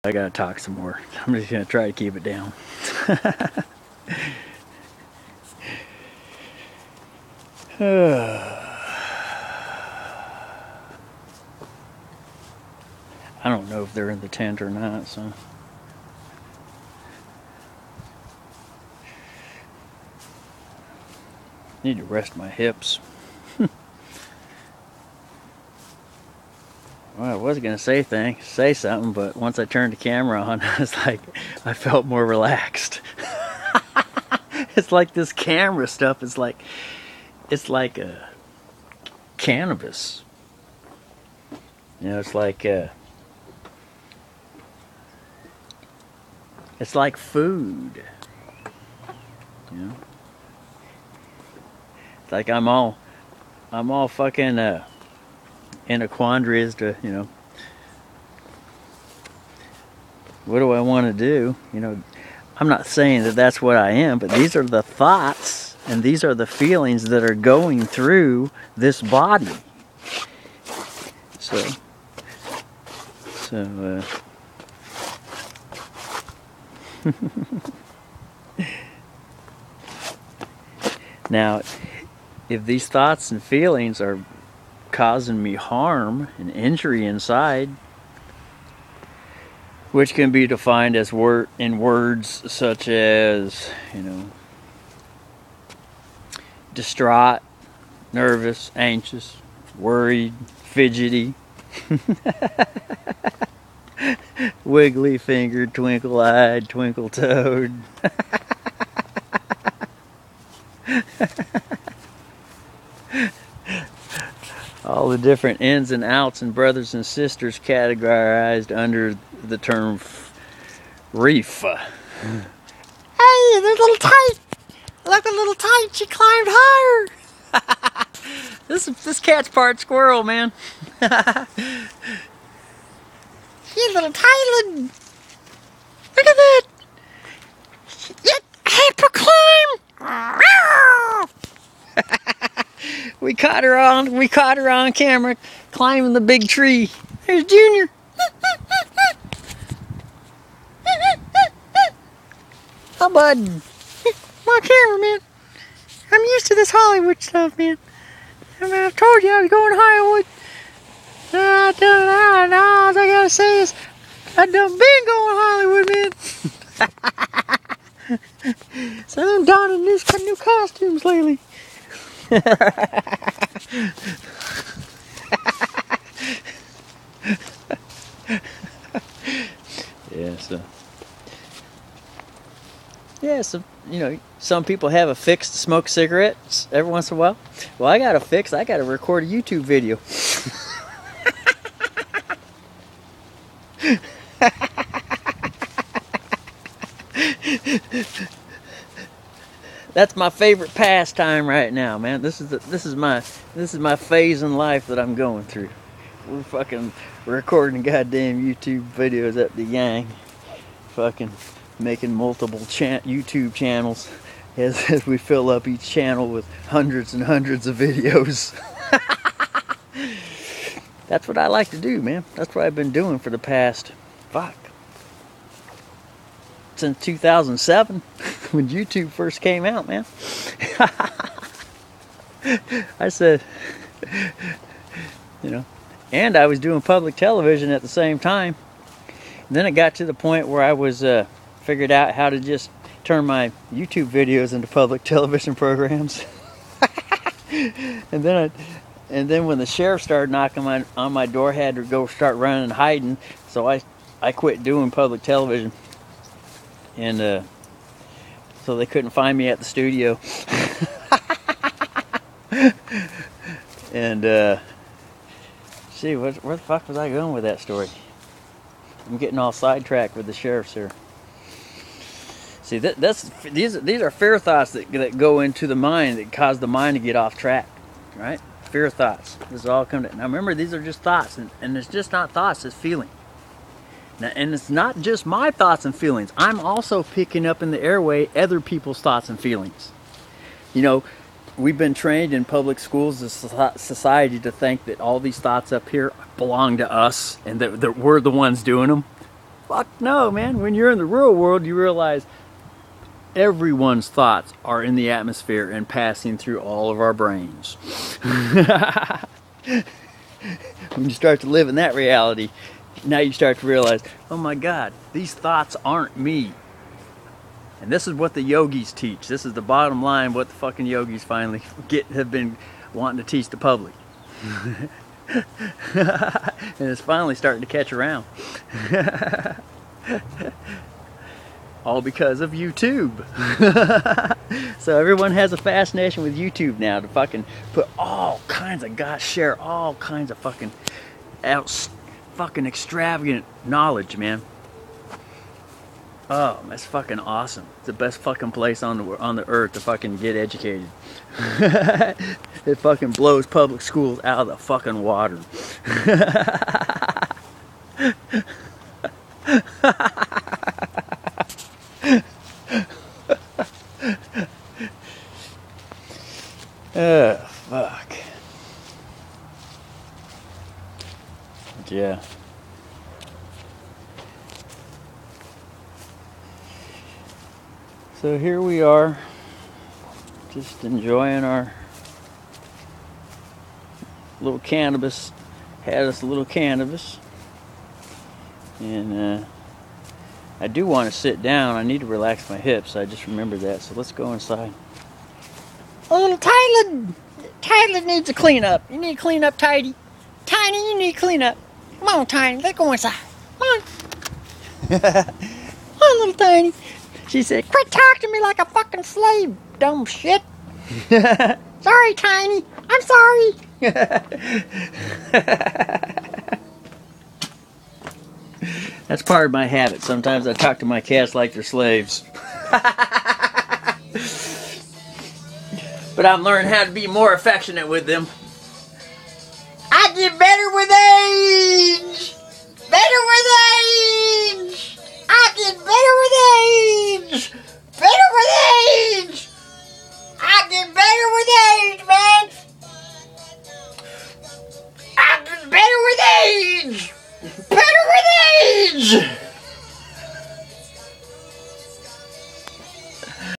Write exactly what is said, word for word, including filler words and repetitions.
I gotta talk some more. I'm just gonna try to keep it down. I don't know if they're in the tent or not, so. Need to rest my hips. Well, I was gonna say thing, say something, but once I turned the camera on, I was like, I felt more relaxed. It's like this camera stuff is like, it's like a cannabis. You know, it's like a, it's like food. You know, it's like I'm all, I'm all fucking. Uh, in a quandary as to, you know, what do I want to do? You know, I'm not saying that that's what I am, but these are the thoughts and these are the feelings that are going through this body. So, so, uh, now, if these thoughts and feelings are causing me harm and injury inside, which can be defined as word in words such as, you know, distraught, nervous, anxious, worried, fidgety, wiggly fingered, twinkle eyed, twinkle toed. All the different ins and outs and brothers and sisters categorized under the term reef. Hey, they're a little tight. Look, a little tight. She climbed higher. this this cat's part squirrel, man. She's a little tight. Look at that. It had to climb. We caught her on. We caught her on camera climbing the big tree. There's Junior. Oh, bud. My cameraman. I'm used to this Hollywood stuff, man. I mean, I've told you I was going to Hollywood. I done, I know, all I gotta say is I done been going to Hollywood, man. So I'm donning new, new costumes lately. Yeah, so yeah, so you know, some people have a fix to smoke cigarettes every once in a while. Well, I got a fix. I got to record a YouTube video. That's my favorite pastime right now, man. This is the, this is my this is my phase in life that I'm going through. We're fucking recording goddamn YouTube videos up the yang, fucking making multiple cha YouTube channels as, as we fill up each channel with hundreds and hundreds of videos. That's what I like to do, man. That's what I've been doing for the past fuck since two thousand seven. When YouTube first came out, man. I said, you know, and I was doing public television at the same time. And then it got to the point where I was uh, figured out how to just turn my YouTube videos into public television programs. and then I, and then when the sheriff started knocking my, on my door, I had to go start running and hiding. So I, I quit doing public television. And uh, so they couldn't find me at the studio. and uh, see, what, where the fuck was I going with that story? I'm getting all sidetracked with the sheriffs here. See, that, that's these these are fear thoughts that that go into the mind that cause the mind to get off track, right? Fear thoughts. This all come to now. Remember, these are just thoughts, and, and it's just not thoughts; it's feeling. Now, and it's not just my thoughts and feelings. I'm also picking up in the airway other people's thoughts and feelings. You know, we've been trained in public schools as a society to think that all these thoughts up here belong to us and that, that we're the ones doing them. Fuck no, man. When you're in the real world, you realize everyone's thoughts are in the atmosphere and passing through all of our brains. When you start to live in that reality, now you start to realize, oh my God, these thoughts aren't me. And this is what the yogis teach. This is the bottom line, what the fucking yogis finally get have been wanting to teach the public. And it's finally starting to catch around. All because of YouTube. So everyone has a fascination with YouTube now to fucking put all kinds of guys, share all kinds of fucking out, fucking extravagant knowledge, man. Oh, that's fucking awesome. It's the best fucking place on the on the earth to fucking get educated. It fucking blows public schools out of the fucking water. Oh, fuck. But yeah. So here we are, just enjoying our little cannabis. Had us a little cannabis. And uh, I do want to sit down. I need to relax my hips. I just remembered that. So let's go inside. Oh, little Tyler, Tyler needs a cleanup. You need to clean up, Tidy. Tiny, you need to clean up. Come on, Tiny, let's go inside. Come on. Come on, little Tiny. She said, Quit talking to me like a fucking slave, dumb shit. Sorry, Tiny. I'm sorry. that's part of my habit. Sometimes I talk to my cats like they're slaves. But I'm learning how to be more affectionate with them. I get better with age. Better with age. I get better with age. Better with age. I get better with age, man. I get better with age.